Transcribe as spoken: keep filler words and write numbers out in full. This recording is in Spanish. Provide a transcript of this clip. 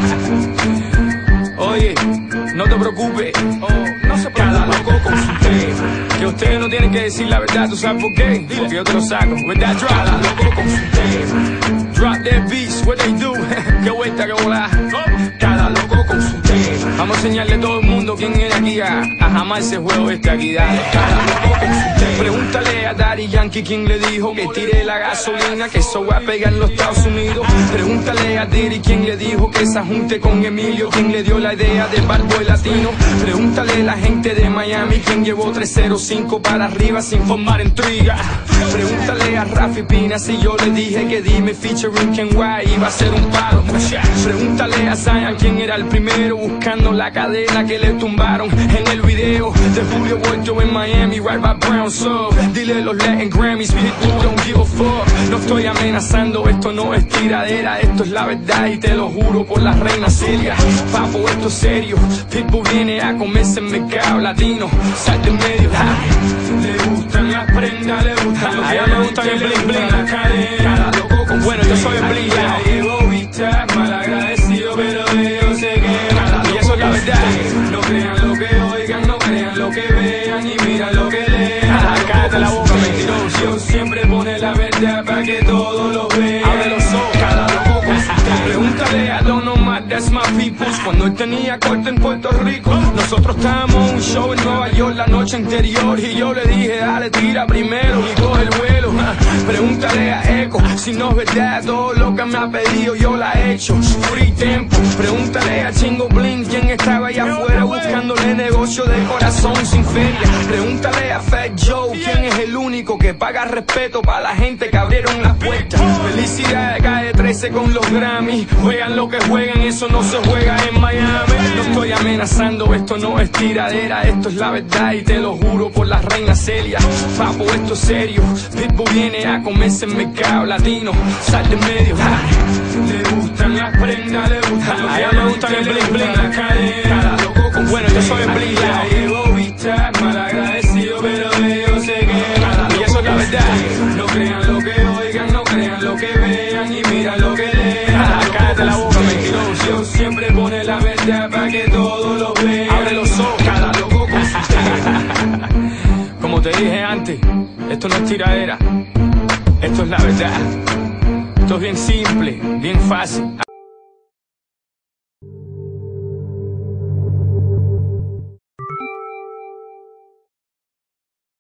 Oye, no te preocupes, oh, no se preocupe. Cada loco con su té. Que ustedes no tienen que decir la verdad, ¿tú sabes por qué? Porque yo te lo saco. With that drop, cada loco con su té. Drop their beats, what they do. Qué vuelta, qué volá. Cada loco con su té. Vamos a enseñarle a todo el mundo quién viene aquí a, a jamás ese juego este aquí, dale. Cada loco con su té. Pregúntale a Daddy Yankee quién le dijo que tire la gasolina, que eso va a pegar en los Estados Unidos. Pregúntale a Diddy quién le dijo que se junte con Emilio, quién le dio la idea del barbo latino. Pregúntale a la gente de Miami quién llevó tres cero cinco para arriba sin formar intriga. Pregúntale a Rafi Pina si yo le dije que Dime featuring Ken White iba a ser un palo. Pregúntale a Zion quién era el primero buscando la cadena que le tumbaron en el video de Julio Vuelto en Miami, right by Brown Sub. Dile los Latin Grammys, Pitbull don't give a fuck. No estoy amenazando, esto no es tiradera, esto es la verdad y te lo juro por la reina Celia. Papo, esto es serio, Pitbull viene a comerse el mercado latino. Sal del medio, ja. Le gustan las prendas, le gustan los diamantes, me gustan el bling bling, la cadena. Cada loco con bueno, yo soy el bling bling. La llevo vista, mal agradecido, pero ellos se queman. Y eso es la verdad. No crean lo que oigan, no crean lo que vean y miran lo que lean. Cállate la boca, mentiroso. Dios siempre pone la verdad para que todos lo vean. Abre los ojos, cada loco con su té. Pregúntale a Don Omar, that's my peoples. Cuando él tenía corte en Puerto Rico, nosotros estábamos en un show en Nueva York la noche anterior y yo le dije, dale, tira primero y coge el vuelo. Pregúntale a Echo si no es verdad todo lo que me ha pedido, yo la he hecho. Free Tempo. Pregúntale a Chingo Bling quién estaba allá afuera buscándole negocio de corazón sin feria. Pregúntale a Fat Joe quién es el único que paga respeto para la gente que abrieron las puertas. Felicidades, cae trece con los Grammy. Juegan lo que juegan, eso no se juega en Miami. No estoy amenazando, esto no es tiradera, esto es la verdad y te lo juro por la reina Celia. Papo, esto es serio, Pitbull viene a comerse el mercado latino. Sal del medio, ja. Le gustan las prendas, le gustan los diamantes, me gustan el bling bling, la cadena. Cada loco con bueno, yo soy el bling bling. La llevo vista, mal agradecido, pero ellos se queman. Y eso es la verdad. No crean lo que oigan, no crean lo que vean y miran lo que lean. Cállate la boca, mentiroso. Dios siempre pone la verdad para que todos lo vean. Abre los ojos, cada loco con su té. Como te dije antes, esto no es tiradera, esto es la verdad. Esto es bien simple, bien fácil.